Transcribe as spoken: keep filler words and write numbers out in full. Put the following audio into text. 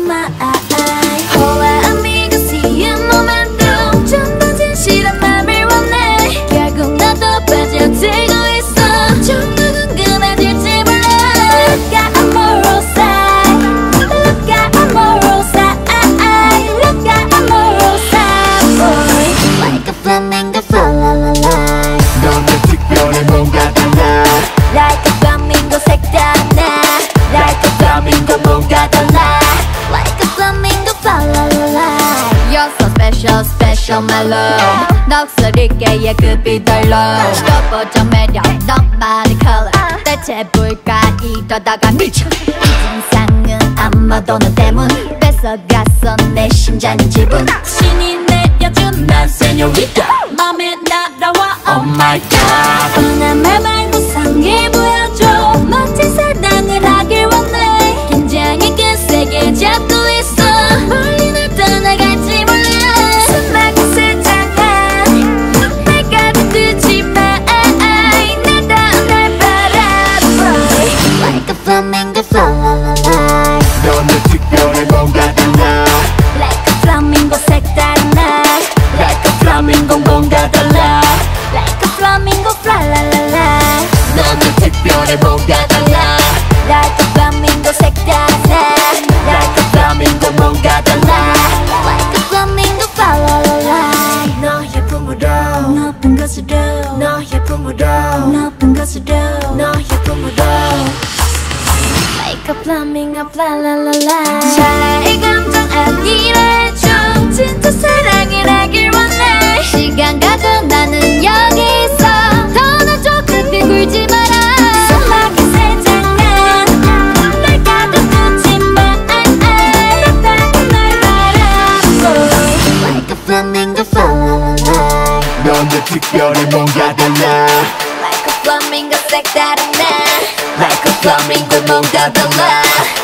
my 호와 amigo see you momentum 좀 더 진실한 맘을 원해 결국 나도 빠져들고 있어 좀 더 궁금해질지 몰라 Look at amorosa Look at amorosa Look at amorosa boy Like a flamingo fly la la la 너는 특별해 뭔가 달라 Like a flamingo 색다른 나 Like a flamingo 뭔가 달라 Like a flamingo fly la la la You're so special, special my love 넋을 예 급이 덜러 시도보정 매력 너만의 color 대체 뭘까 이러다가 미쳐 이 증상은 아마도 너 때문 뺏어갔어 내 심장의 지분 신이 내려준 난 señorita 맘에 날아와 Oh my god 뻔한 말 말고 상해 보여줘 멋진 사랑을 하길 원해 긴장이 그 세게 잡고 있어 멀리 날 떠나갈지 몰라 숨막힌 세상아 날 가둬두지 마 나다운 날 바라봐 Like a flamingo fly la la la 너는 특별해 뭔가 달라 Like a flamingo 색다른 나 Like a flamingo 뭔가 달라 Like a flamingo fly la la la 너는 특별해 뭔가 달라 Like a flamingo 색다른 나 Like a flamingo 뭔가 달라 Like a flamingo fly la la la 너의 품으로 높은 곳으로 너의 품으로 높은 곳으로 너의 품으로 Like a flamingo fly la la la 찰나의 감정 아니래줘 진짜 사랑을 하길 원해 시간 가도 나는 여기 있어 더 나 좋게 굴지 마라 숨막힌 세상아 날 가둬두지 마 나다운 날 바라보 Like a flamingo fly la la la 너는 특별해 뭔가 달라 Like a flamingo 색다른 나 Like a flamingo 뭔가 달라